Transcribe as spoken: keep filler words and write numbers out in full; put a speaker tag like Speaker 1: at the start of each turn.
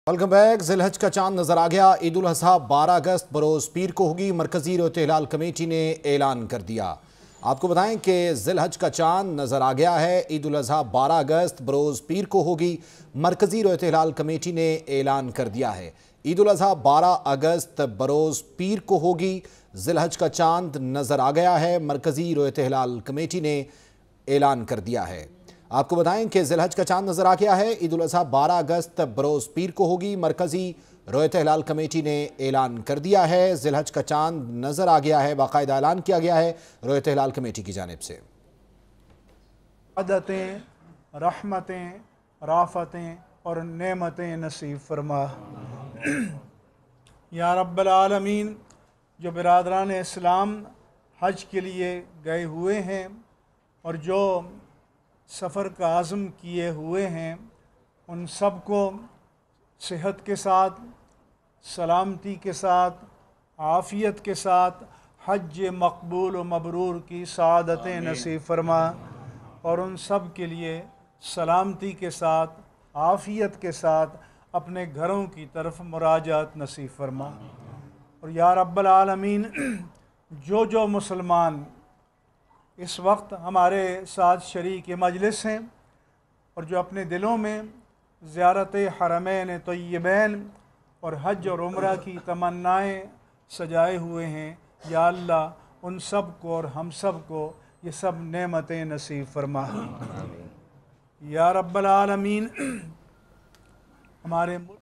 Speaker 1: Welcome back. जिलहज का चांद नजर आ गया। ईद उल अजहा बारह अगस्त बरोज पीर को होगी। मरकजी रोयत हिलाल कमेटी ने ऐलान कर दिया। आपको बताएं कि जिलहज का चांद नजर आ गया है। ईद उल अजहा बारह अगस्त बरोज पीर को होगी। मरकजी रोयत हिलाल कमेटी ने ऐलान कर दिया है। ईद उल अजहा बारह अगस्त बरोज पीर को होगी। जिलहज का चांद नजर आ गया है। मरकजी रोयत हिलाल कमेटी ने ऐलान कर दिया है। आपको बताएं कि जिलहज का चांद नजर आ गया है। ईद उल अजहा बारह अगस्त बरोज पीर को होगी। मरकजी रोयत हिलाल कमेटी ने ऐलान कर दिया है। जिलहज का चांद नजर आ गया है। बाकायदा ऐलान किया गया है रोयत हिलाल कमेटी की जानिब से।
Speaker 2: आदतें, रहमतें, राफतें और नेमतें नसीब फरमा या रब्बल आलमीन। जो बिरादरान इस्लाम हज के लिए गए हुए हैं और जो सफ़र का आज़म किए हुए हैं, उन सब को सेहत के साथ, सलामती के साथ, आफ़ियत के साथ हज मकबूल व मबरूर की सआदतें नसीब फरमा और उन सब के लिए सलामती के साथ, आफ़ियत के साथ अपने घरों की तरफ मुराजात नसीब फरमा। और या रब्बल आलमीन, जो जो मुसलमान इस वक्त हमारे साथ शरीक मजलिस हैं और जो अपने दिलों में ज़ियारत हरमैन तय्यबैन और हज और उम्रा की तमन्नाएँ सजाए हुए हैं, या अल्लाह उन सब को और हम सब को ये सब नेमतें नसीब फरमा या रब्बल आलमीन। हमारे